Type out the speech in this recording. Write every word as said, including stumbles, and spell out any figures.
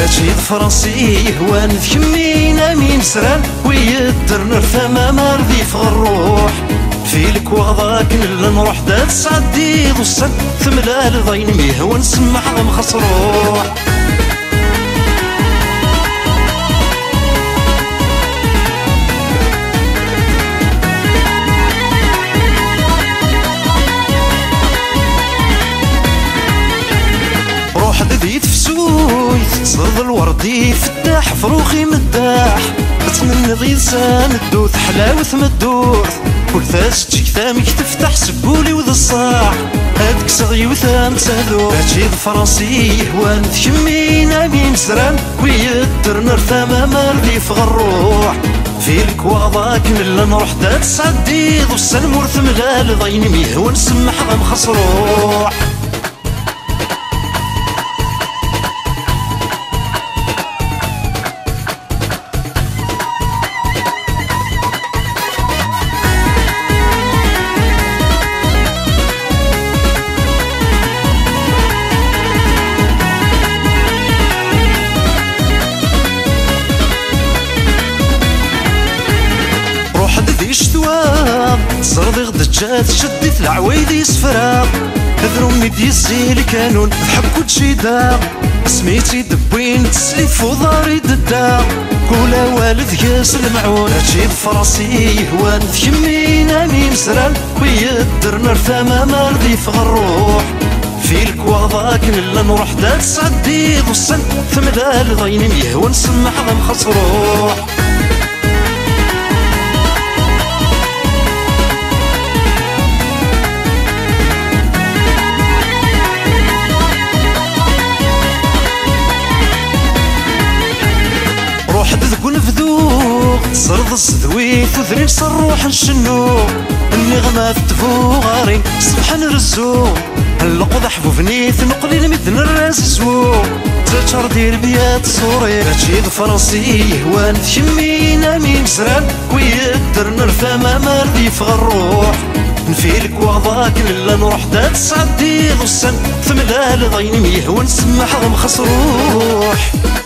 ماشي فرنسي هوان ذكمينا مين سران ويدر نرفى ما مرضي في الروح فيلك وغضاك نلا نروح دات سعدي ضصن ثملال ضين ميه ونسمح مخصروح روح دديت فسوي صرد الوردي فتاح فروخي مداح بتمنى ضي لسان الدوث حلاوة مدوث كل ثاس تشكثامك تفتح سبولي وذا الصاع هادك صغي وثام تسادو هادشي الفرنسي هوان تكمينا مين سران ويدر نرثى ما مرضي في غروح فيلك وغضاك نلا نروح دات سعدي ضو السلم ثملال ضيني ميه ونسمح غم خسروح صرد غد جات شديت العوايدي سفراغ هذرو ميدي الزيل كانون ضحك وتشيدا سميتي دبوين تسليت فوضاري ددا كولا والد ياس المعون هادشي الفرنسي هوان ذكمينا مين سران ويدر نرثى ما مرضي في غروح فيلك وغضاك نلا نروح دات سعدي ضصن ثملال ضيني ميه ونسمح غم خسروح ذكون فذوق صرد الصدويت وذرين صروح نشنو النغمة في التفوغاري صبح نرزو اللقض حفوفنيث نقلي المدن الراززو تشار دير بيات صوري هادشي الفرنسي هوان ثكمينا مين سران ويدر نرفى ما مرضي في غروح نفيلك وغضاك نلا نروح دات سعدي ضصن ثملال ضيني ميه ونسمح غم خسروح